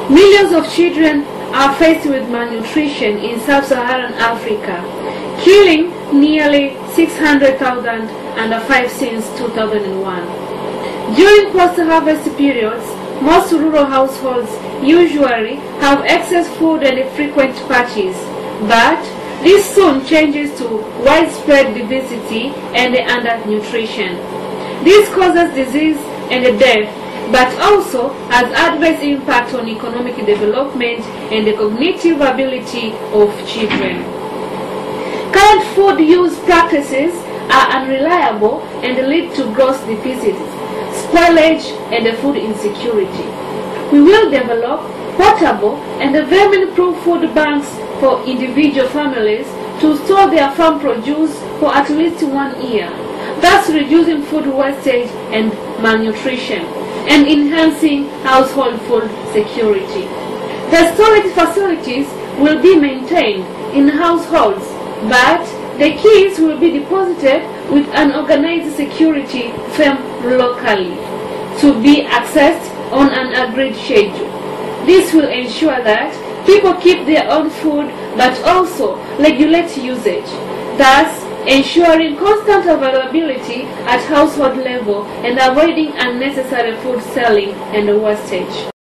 Millions of children are faced with malnutrition in sub-Saharan Africa, killing nearly 600,000 under 5 since 2001. During post-harvest periods, most rural households usually have excess food and frequent parties, but this soon changes to widespread obesity and undernutrition. This causes disease and death, but also has adverse impact on economic development and the cognitive ability of children. Current food use practices are unreliable and lead to gross deficits, spoilage, and food insecurity. We will develop portable and vermin-proof food banks for individual families to store their farm produce for at least 1 year, thus reducing food wastage and malnutrition, and enhancing household food security. The storage facilities will be maintained in households, but the keys will be deposited with an organized security firm locally to be accessed on an agreed schedule. This will ensure that people keep their own food but also regulate usage, thus ensuring constant availability at household level and avoiding unnecessary food selling and wastage.